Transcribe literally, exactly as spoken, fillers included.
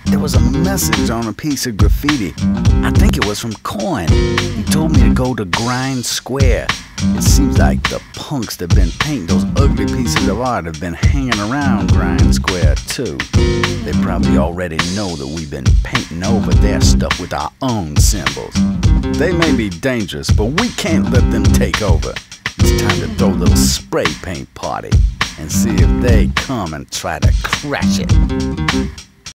there was a message on a piece of graffiti. I think it was from Coin. He told me to go to Grind Square. It seems like the punks that been painting those ugly pieces of art have been hanging around Grind Square too. They probably already know that we've been painting over their stuff with our own symbols. They may be dangerous, but we can't let them take over. It's time to throw a little spray paint party and see if they come and try to crash it.